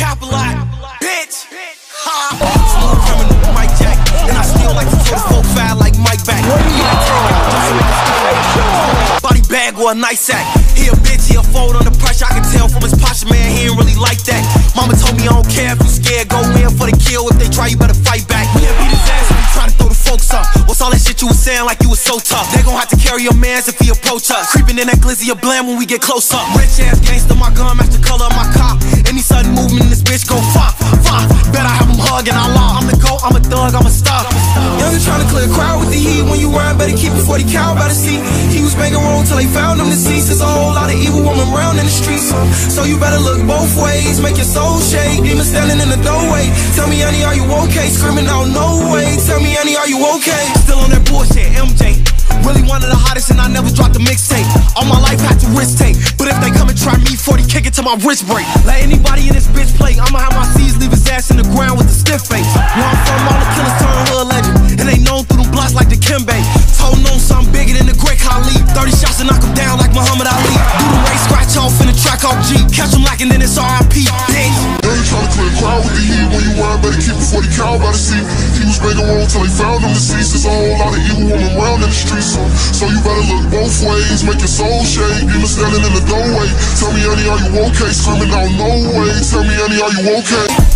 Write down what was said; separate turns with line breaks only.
Capital, bitch. Ha. Smooth criminal, Mike Jack, and I still like to throw the folk foul like Mike back. Body bag or a nice sack. He a bitch, he a fold under pressure. I can tell from his posture, man, he ain't really like that. Mama told me I don't care if you scared, go in for the kill. If they try, you better fight back. We beat his ass when he try to throw the folks up. What's all that shit you was saying like you was so tough? They gon' have to carry your mans if he approach us. Creeping in that glizzy of blam when we get close up. Rich ass gangster, my gun match the color of my car. Any sudden movement in this bitch go fuck, fuck. Bet I have him hugging our law. I'm the GOAT, I'm a thug, I'm a star. Young trying to clear a crowd with the heat. When you rhyme, better keep it 40 cal by the seat. He was banging wrong till they found him deceased. There's a whole lot of evil woman around in the streets, so you better look both ways. Make your soul shake. Demon standing in the doorway. Tell me, honey, are you okay? Screaming out, no way. Tell me, honey, are you okay? Still on that bullshit, MJ. Really one of the hottest, and I never dropped a mixtape. All my life had to risk take, but if they come and try me, 40 kick it till my wrist break. Let anybody in this bitch play. I'ma have my C's leave his ass in the ground with a stiff face. Where I'm from, all the killers turn hood legend, and they known through them blocks like the Kimbe. Told known something bigger than the Great Khali. 30 shots to knock him down like Muhammad Ali. Do the race, scratch off in the track off G. Catch him lacking, then it's R.I.P. Bitch.
They tryna clear a crowd with the heat. When you rhyme, better keep it 40 cal by the seat. He was banging wrong till they found him deceased. There's a whole lot of evil woman around in the streets, so you better look both ways. Make your soul shake. Demon standing in the doorway. Tell me, honey, are you okay? Screaming out, no way. Tell me, honey, are you okay?